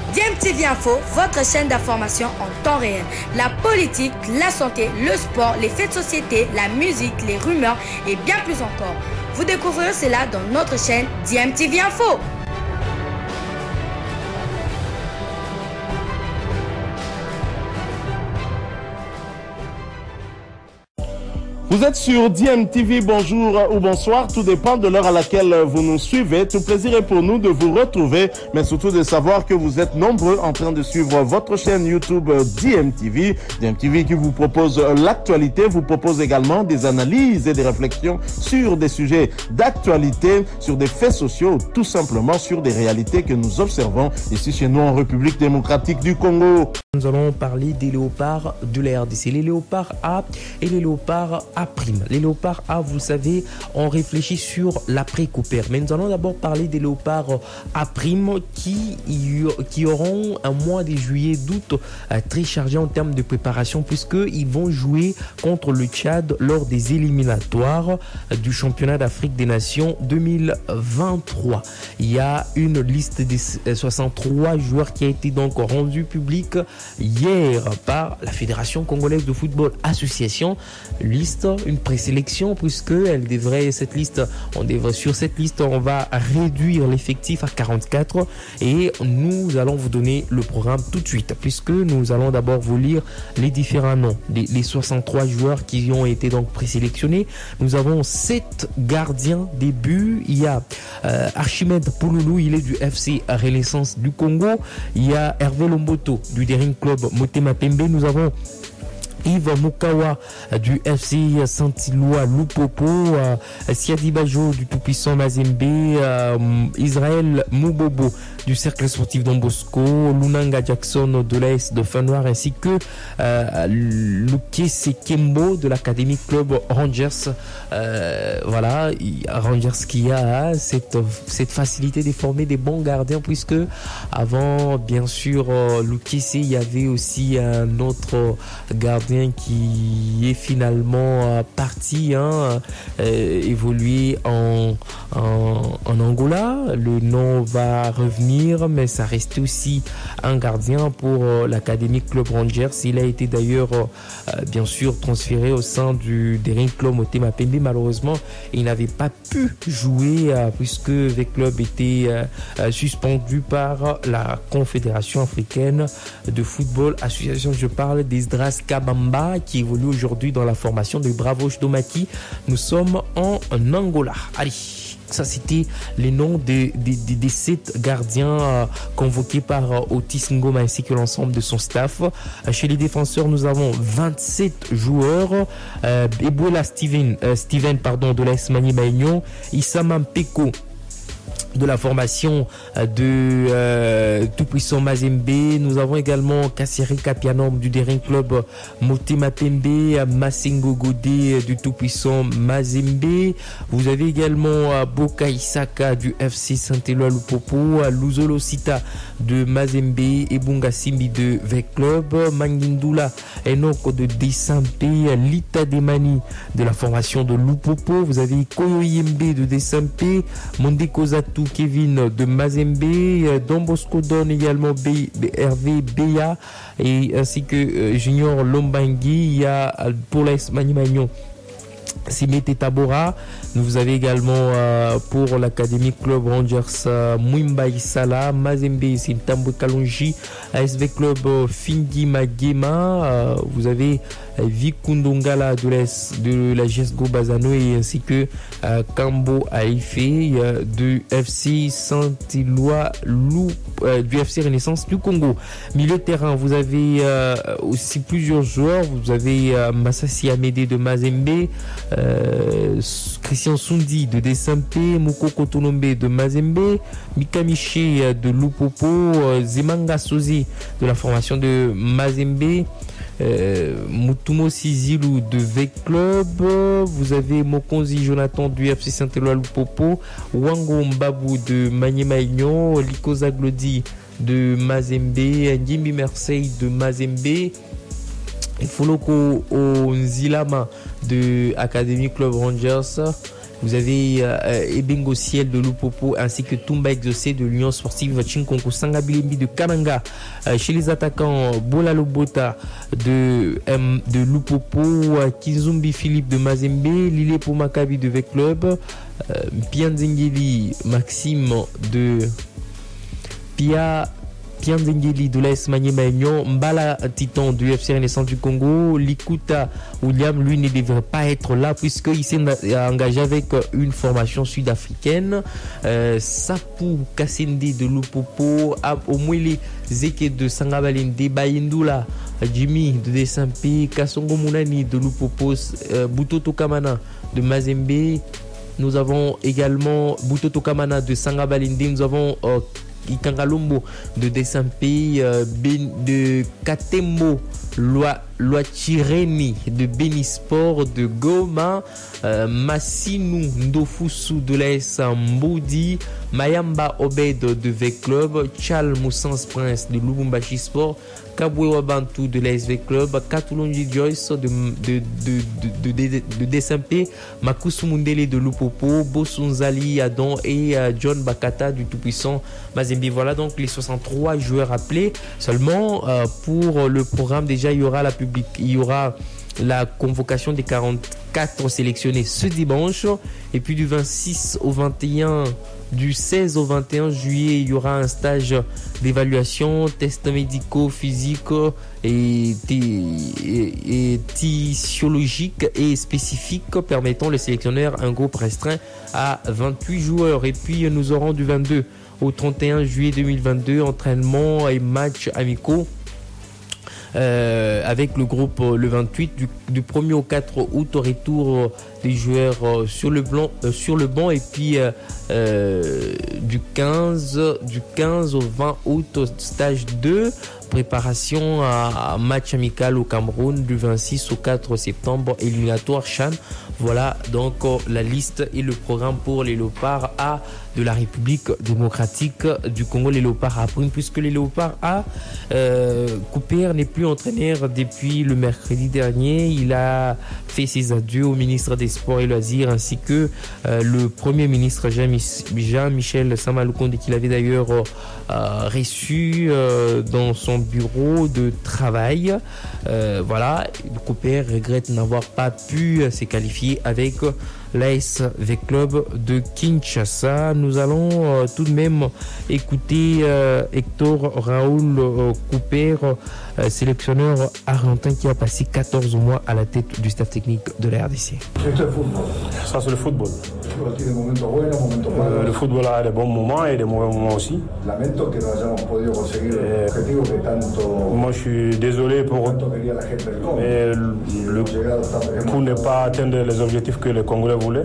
DMTV Info, votre chaîne d'information en temps réel. La politique, la santé, le sport, les faits de société, la musique, les rumeurs et bien plus encore. Vous découvrirez cela dans notre chaîne DMTV Info. Vous êtes sur DMTV, bonjour ou bonsoir, tout dépend de l'heure à laquelle vous nous suivez. Tout plaisir est pour nous de vous retrouver, mais surtout de savoir que vous êtes nombreux en train de suivre votre chaîne YouTube DMTV. DMTV qui vous propose l'actualité, vous propose également des analyses et des réflexions sur des sujets d'actualité, sur des faits sociaux, tout simplement sur des réalités que nous observons ici chez nous en République démocratique du Congo. Nous allons parler des léopards de la RDC, les léopards A et les léopards A'. Les léopards A, vous savez, on réfléchit sur l'après-Cooper. Mais nous allons d'abord parler des léopards A' qui auront un mois de juillet d'août très chargé en termes de préparation puisqu'ils vont jouer contre le Tchad lors des éliminatoires du championnat d'Afrique des Nations 2023. Il y a une liste des 63 joueurs qui a été donc rendue publique hier par la Fédération congolaise de football association. Une présélection puisque sur cette liste on va réduire l'effectif à 44 et nous allons vous donner le programme tout de suite puisque nous allons d'abord vous lire les différents noms les 63 joueurs qui ont été donc présélectionnés. Nous avons 7 gardiens des buts. Il y a Archimède Pouloulou, il est du FC Renaissance du Congo. Il y a Hervé Lomboto du Daring Club Motema Pembe. Nous avons Yves Mukawa du FC Saint-Éloi Lupopo, Siadi Bajo du tout-puissant Mazembe, Israël Mubobo du Cercle Sportif Don Bosco, Lunanga Jackson de l'AS de Fanoir ainsi que Luke Sekembo de l'Académie Club Rangers. Voilà, Rangers qui a cette facilité de former des bons gardiens puisque avant bien sûr Luke il y avait aussi un autre gardien qui est finalement parti évoluer en Angola. Le nom va revenir, mais ça reste aussi un gardien pour l'Académie Club Rangers. Il a été d'ailleurs bien sûr transféré au sein du Daring Club Motema Pembe. Malheureusement, il n'avait pas pu jouer puisque le club était suspendu par la Confédération africaine de football association. Je parle d'Esdras Kabamba qui évolue aujourd'hui dans la formation de Bravo Chdomaki. Nous sommes en Angola. Allez, ça c'était les noms des 7 gardiens convoqués par Otis Ngoma ainsi que l'ensemble de son staff. Chez les défenseurs, nous avons 27 joueurs. Ebola Steven de l'AS Mani Maignon, Issama Mpeko de la formation de tout-puissant Mazembe. Nous avons également Kasseri Kapianom du Daring Club Motema Pembe, Massengo Godé du tout-puissant Mazembe. Vous avez également Boka Isaka du FC Saint-Éloi Lupopo, Luzolo Sita de Mazembe, Ebunga Simbi de Vec Club, Mangindula Enoko de Desampe, Lita Demani de la formation de Lupopo. Vous avez Koyo Yembe de Desampe, Mondeko Zatu Kevin de Mazembe, Don Bosco Don également Hervé Beya et ainsi que Junior Lombangui. Il y a pour l'AS Mani Maignon Simete Tabora. Vous avez également pour l'Académie Club Rangers Mwimba Isala, Mazembe Sintambo Kalonji, ASV Club Fingi Magema. Vous avez Vikundongala de la GSGO Bazano et ainsi que Kambo Aïfé de FC Saint-Éloi du FC Renaissance du Congo. Milieu de terrain, vous avez aussi plusieurs joueurs. Vous avez Massassi Amédé de Mazembe, Christian Sundi de Desampe, Moko Kotonombe de Mazembe, Mikamiche de Lupopo, Zemanga Sozi de la formation de Mazembe, Mutumo Sizilou de Vec Club. Vous avez Mokonzi Jonathan du FC Saint-Éloi Lupopo, Wango Mbabou de Magné-Maignon, Liko Zaglodi de Mazembe, Ndimbi Marseille de Mazembe, Foloko Nzilama de Académie Club Rangers, Vous avez Ebengo Ciel de Lupopo ainsi que Tumba Exaucé de l'Union Sportive Chinkonko Sangabilimbi de Kananga. Chez les attaquants, Bola Lobota de Lupopo, Kizumbi Philippe de Mazembe, Lilepo Maccabi de V-Club, Pianzengeli Maxime de Pianzengeli de l'AS Magné-Maignan, Mbala Titan du FC Renaissance du Congo, Likuta William, lui ne devrait pas être là puisqu'il s'est engagé avec une formation sud-africaine. Sapou Kassende de Lupopo, Omwele Zeke de Sangabalende, Bayindula Jimmy de Desampe, Kasongo Mounani de Lupopo, Butoto Kamana de Mazembe. Nous avons également Butoto Kamana de Sangabalende. Nous avons Ikangalombo de Desampe, de Katembo Loachireni de Benisport de Goma, Massinou Ndofusu de l'AS Mboudi, Mayamba Obed de V-Club, Chal Moussens Prince de Lubumbashi Sport, Kabwewa Bantu de l'ASV Club, Katulonji Joyce de Desampe, Makusu Mundele de Lupopo, Bosunzali Adon et John Bakata du Tout-Puissant Mazembe. Voilà donc les 63 joueurs appelés. Seulement pour le programme, déjà il y aura la convocation des 44 sélectionnés ce dimanche, et puis du 26 au 21, du 16 au 21 juillet, il y aura un stage d'évaluation, tests médicaux, physiques et physiologiques et spécifiques permettant les sélectionneurs un groupe restreint à 28 joueurs. Et puis nous aurons du 22 au 31 juillet 2022 entraînements et matchs amicaux avec le groupe le 28, du 1er au 4 août, au retour des joueurs sur le banc, et puis du 15 au 20 août, stage 2, préparation à match amical au Cameroun, du 26 au 4 septembre, éliminatoire Chan. Voilà donc la liste et le programme pour les Léopards A de la République démocratique du Congo, les Léopards A prime, puisque les Léopards A, Couper n'est plus entraîneur depuis le mercredi dernier. Il a fait ses adieux au ministre des Sports et Loisirs ainsi que le Premier ministre Jean-Michel Samaloukonde, qu'il avait d'ailleurs reçu dans son bureau de travail. Voilà, Couper regrette n'avoir pas pu se qualifier avec l'AS V-Club de Kinshasa. Nous allons tout de même écouter Hector Raoul Couper, sélectionneur argentin qui a passé 14 mois à la tête du staff technique de la RDC. Ça, c'est le football. Le football a des bons moments et des mauvais moments aussi. Moi, je suis désolé mais pour ne pas atteindre les objectifs que les Congolais voulaient.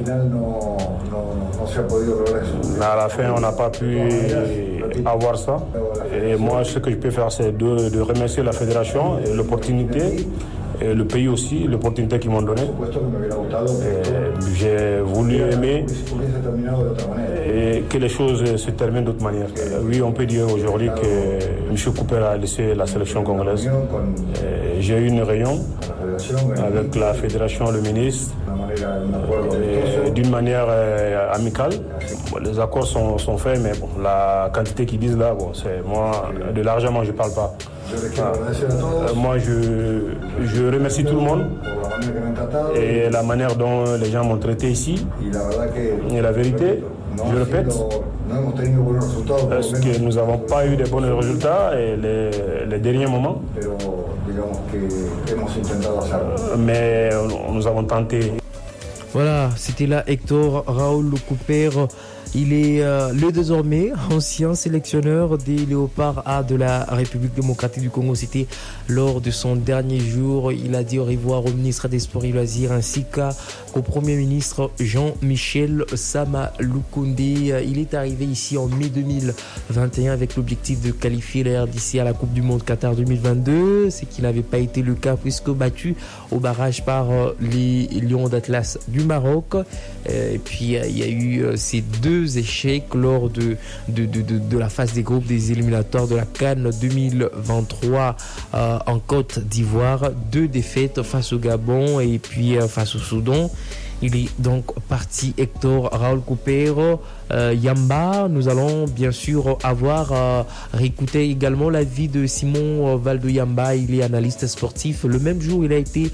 À la fin, on n'a pas pu avoir ça. Et moi, ce que je peux faire, c'est de remercier la fédération et l'opportunité, et le pays aussi, l'opportunité qu'ils m'ont donnée. J'ai voulu aimer et que les choses se terminent d'autre manière. Oui, on peut dire aujourd'hui que M. Couper a laissé la sélection congolaise. J'ai eu une réunion avec la fédération, le ministre, d'une manière amicale. Les accords sont faits, mais bon, la quantité qu'ils disent là, bon, c'est moi, de l'argent, moi je ne parle pas. Moi je remercie tout le monde et la manière dont les gens m'ont traité ici. Et la vérité, je répète, parce que nous n'avons pas eu de bons résultats et les derniers moments. Mais nous avons tenté. Voilà, c'était là Hector Raoul Couper. Il est le désormais ancien sélectionneur des Léopards A de la République démocratique du Congo. C'était lors de son dernier jour. Il a dit au revoir au ministre des Sports et Loisirs ainsi qu'au Premier ministre Jean-Michel Samaloukonde. Il est arrivé ici en mai 2021 avec l'objectif de qualifier la RDC à la Coupe du Monde Qatar 2022, ce qui n'avait pas été le cas puisque battu au barrage par les Lions d'Atlas du Maroc. Et puis il y a eu ces deux échecs lors de la phase des groupes des éliminatoires de la CAN 2023 en Côte d'Ivoire. 2 défaites face au Gabon et puis face au Soudan. Il est donc parti. Hector Raoul Coupero, Yamba. Nous allons bien sûr réécouter également l'avis de Simon Valdo Yamba. Il est analyste sportif. Le même jour, il a été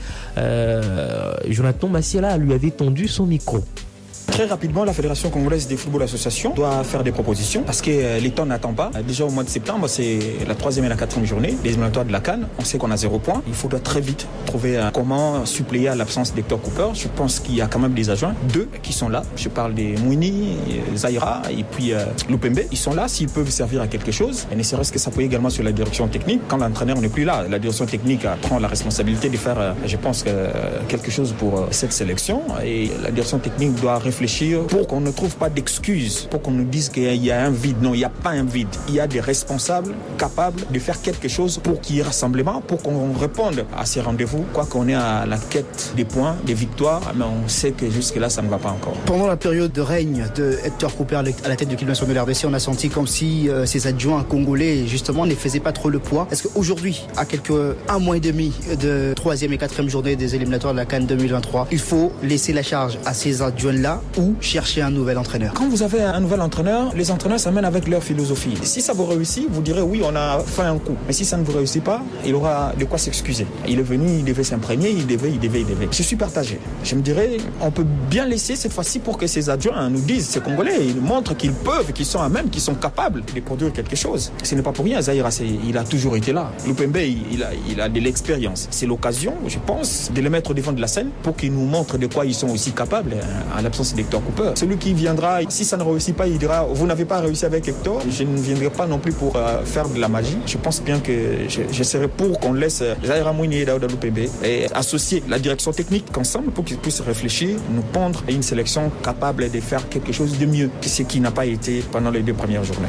Jonathan Massiela lui avait tendu son micro. Très rapidement, la Fédération congolaise des football associations doit faire des propositions parce que l'État n'attend pas. Déjà au mois de septembre, c'est la 3e et la 4e journée des éliminatoires de la CAN. On sait qu'on a 0 point. Il faudra très vite trouver comment suppléer à l'absence d'Hector Cooper. Je pense qu'il y a quand même des adjoints, 2 qui sont là. Je parle des Mouini, Zaira et puis Lupembe. Ils sont là s'ils peuvent servir à quelque chose. Et ne serait-ce que s'appuyer également sur la direction technique. Quand l'entraîneur n'est plus là, la direction technique prend la responsabilité de faire, je pense, quelque chose pour cette sélection. Et la direction technique doit réfléchir pour qu'on ne trouve pas d'excuses, pour qu'on nous dise qu'il y a un vide. Non, il n'y a pas un vide. Il y a des responsables capables de faire quelque chose pour qu'il y ait rassemblement, pour qu'on réponde à ces rendez-vous. Quoi qu'on est à la quête des points, des victoires, mais on sait que jusque-là, ça ne va pas encore. Pendant la période de règne de Hector Cooper à la tête de l'équipe nationale de l'RDC, on a senti comme si ses adjoints congolais, justement, ne faisaient pas trop le poids. Est-ce qu'aujourd'hui, à un mois et demi de 3e et 4e journée des éliminatoires de la CAN 2023, il faut laisser la charge à ces adjoints-là ou chercher un nouvel entraîneur? Quand vous avez un nouvel entraîneur, les entraîneurs s'amènent avec leur philosophie. Si ça vous réussit, vous direz oui, on a fait un coup. Mais si ça ne vous réussit pas, il aura de quoi s'excuser. Il est venu, il devait s'imprégner, il devait. Je suis partagé. Je me dirais, on peut bien laisser cette fois-ci pour que ces adjoints nous disent, ces Congolais, ils nous montrent qu'ils peuvent, qu'ils sont à même, qu'ils sont capables de produire quelque chose. Ce n'est pas pour rien, Zaïra, il a toujours été là. Lupembe, il a de l'expérience. C'est l'occasion, je pense, de les mettre devant de la scène pour qu'ils nous montrent de quoi ils sont aussi capables à l'absence d'Hector Cooper. Celui qui viendra, si ça ne réussit pas, il dira, vous n'avez pas réussi avec Hector, je ne viendrai pas non plus pour faire de la magie. Je pense bien que je serai pour qu'on laisse Zaïra Mouini et Daouda Lupembe et associer la direction technique ensemble pour qu'ils puissent réfléchir, nous pondre à une sélection capable de faire quelque chose de mieux que ce qui n'a pas été pendant les 2 premières journées.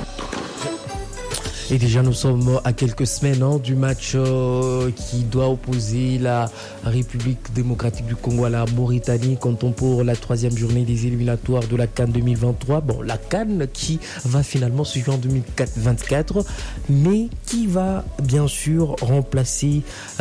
Et déjà, nous sommes à quelques semaines du match qui doit opposer la République démocratique du Congo à la Mauritanie, comptons pour la 3e journée des éliminatoires de la CAN 2023. Bon, la CAN qui va finalement suivre en 2024, mais qui va bien sûr remplacer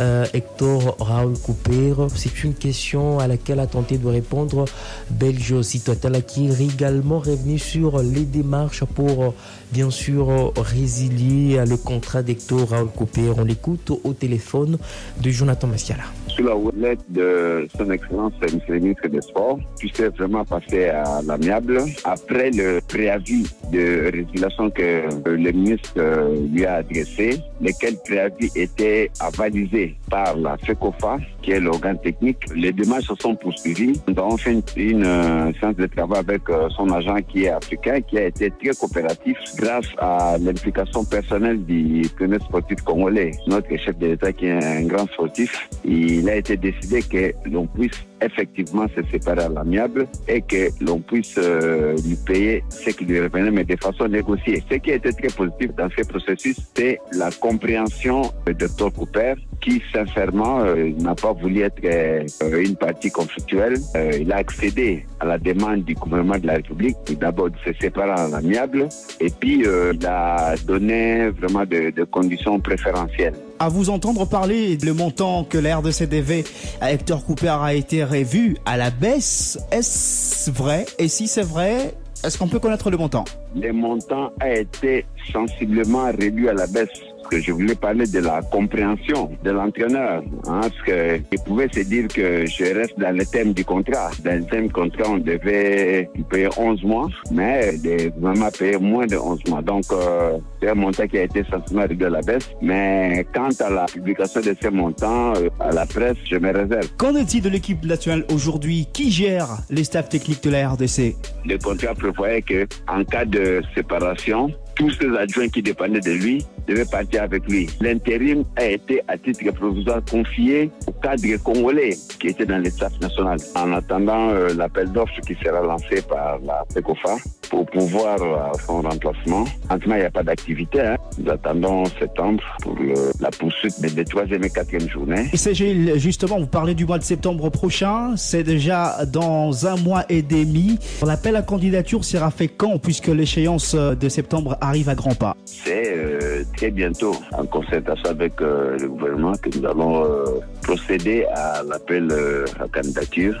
Hector Raoul Couper. C'est une question à laquelle a tenté de répondre Belge Citoyen, qui est également revenu sur les démarches pour bien sûr résilier le contrat d'Hector Raoul Couper. On l'écoute au téléphone de Jonathan Massiela. Sous la houlette de son excellence, M. le ministre des Sports, puisse vraiment passer à l'amiable. Après le préavis de résiliation que le ministre lui a adressé, lequel préavis était avalisé par la FECOFA, qui est l'organe technique, les démarches se sont poursuivies. Nous avons fait une séance de travail avec son agent qui est africain, qui a été très coopératif grâce à l'implication personnelle du premier sportif congolais, notre chef de l'État qui est un grand sportif. Il a été décidé que l'on puisse effectivement se séparer à l'amiable et que l'on puisse lui payer ce qui lui revenait, mais de façon négociée. Ce qui a été très positif dans ce processus, c'est la compréhension de Dr Cooper, qui sincèrement n'a pas voulu être une partie conflictuelle. Il a accédé à la demande du gouvernement de la République, d'abord de se séparer à l'amiable, et puis il a donné vraiment de conditions préférentielles. À vous entendre parler, le montant que la RDC devait à Hector Cooper a été revu à la baisse. Est-ce vrai? Et si c'est vrai, est-ce qu'on peut connaître le montant? Le montant a été sensiblement réduit à la baisse. Que je voulais parler de la compréhension de l'entraîneur, parce qu'il pouvait se dire que je reste dans le thème du contrat. Dans le thème du contrat, on devait payer 11 mois, mais le gouvernement a payé moins de 11 mois. Donc, c'est un montant qui a été sensiblement réduit à la baisse. Mais quant à la publication de ces montants à la presse, je me réserve. Qu'en est-il de l'équipe nationale aujourd'hui? Qui gère les staffs techniques de la RDC? Le contrat prévoyait qu'en cas de séparation, tous ces adjoints qui dépendaient de lui devaient partir avec lui. L'intérim a été à titre provisoire confié au cadre congolais qui était dans le staff national. En attendant l'appel d'offres qui sera lancé par la FECOFA pour pouvoir son remplacement. En tout cas, il n'y a pas d'activité. Nous attendons septembre pour la poursuite des 3e et 4e journées. Et Gilles, justement, vous parlez du mois de septembre prochain. C'est déjà dans un mois et demi. L'appel à candidature sera fait quand, puisque l'échéance de septembre arrive à grands pas? C'est très bientôt, en concertation avec le gouvernement, que nous allons procéder à l'appel à candidature.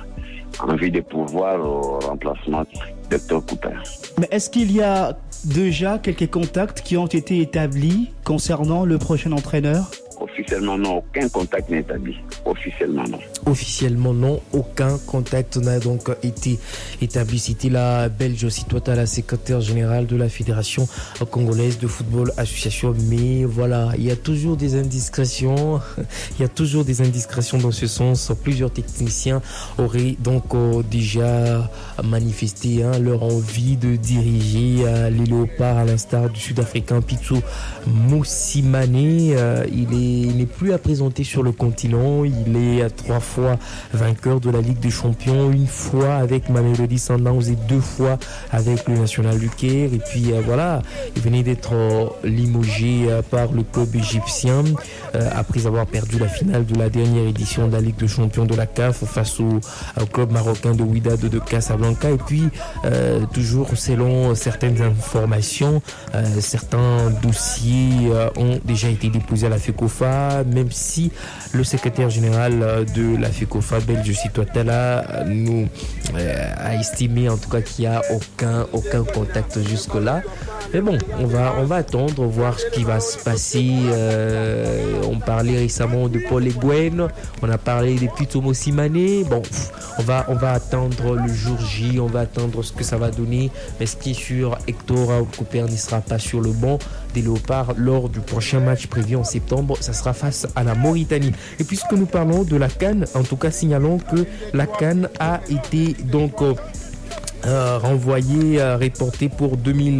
en vue de pouvoir au remplacement d'Hector Cooper. Mais est-ce qu'il y a déjà quelques contacts qui ont été établis concernant le prochain entraîneur? Officiellement, non, aucun contact n'est établi. Officiellement, non. Officiellement, non, aucun contact n'a donc été établi. C'était la Belge Sitwata, la secrétaire générale de la Fédération congolaise de football association. Mais voilà, il y a toujours des indiscrétions. Il y a toujours des indiscrétions dans ce sens. Plusieurs techniciens auraient donc déjà manifesté leur envie de diriger les Léopards, à l'instar du Sud-Africain Pitso Mosimane. Il n'est plus à présenter sur le continent. Il est 3 fois vainqueur de la Ligue des Champions, 1 fois avec Mamelodi Sundowns et 2 fois avec le National du Caire. Et puis voilà, il venait d'être limogé par le club égyptien après avoir perdu la finale de la dernière édition de la Ligue des Champions de la CAF face au club marocain de Wydad de Casablanca. Et puis toujours selon certaines informations, certains dossiers ont déjà été déposés à la FECOFA, même si le secrétaire général de la FECOFA, belge Sitwatala, nous a estimé en tout cas qu'il n'y a aucun contact jusque-là. Mais bon, on va attendre, voir ce qui va se passer. On parlait récemment de Paul Eguen, on a parlé des Pitso Mosimane. Bon, on va attendre le jour J, on va attendre ce que ça va donner. Mais ce qui est sûr, Hector Cooper ne sera pas sur le banc des Léopards lors du prochain match prévu en septembre. Ça sera face à la Mauritanie. Et puisque nous parlons de la CAN, en tout cas signalons que la CAN a été donc renvoyé, reporté pour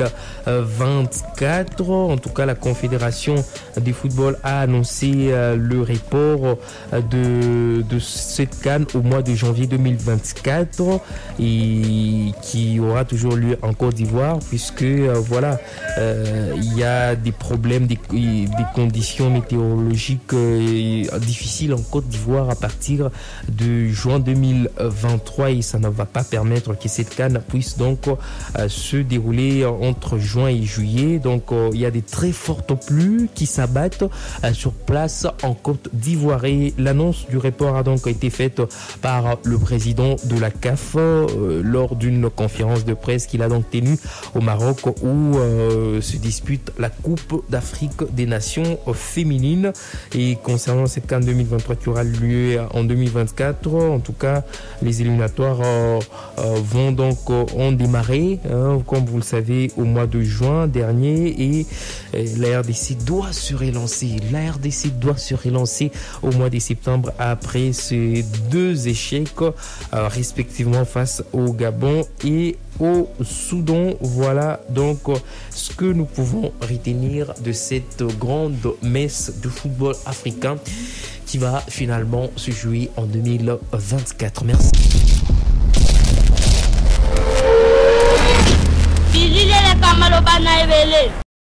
2024. En tout cas, la Confédération du football a annoncé le report de cette CAN au mois de janvier 2024 et qui aura toujours lieu en Côte d'Ivoire, puisque voilà, il y a des problèmes, des conditions météorologiques difficiles en Côte d'Ivoire à partir de juin 2023 et ça ne va pas permettre que cette CAN puisse donc se dérouler entre juin et juillet. Donc il y a des très fortes pluies qui s'abattent sur place en Côte d'Ivoire. Et l'annonce du report a donc été faite par le président de la CAF lors d'une conférence de presse qu'il a donc tenue au Maroc où se dispute la Coupe d'Afrique des Nations féminines. Et concernant cette CAN 2023 qui aura lieu en 2024, en tout cas les éliminatoires vont donc ont démarré, comme vous le savez, au mois de juin dernier et la RDC doit se relancer. La RDC doit se relancer au mois de septembre après ces 2 échecs respectivement face au Gabon et au Soudan. Voilà donc ce que nous pouvons retenir de cette grande messe de football africain qui va finalement se jouer en 2024. Merci. Bilile le kamalo bana ebele.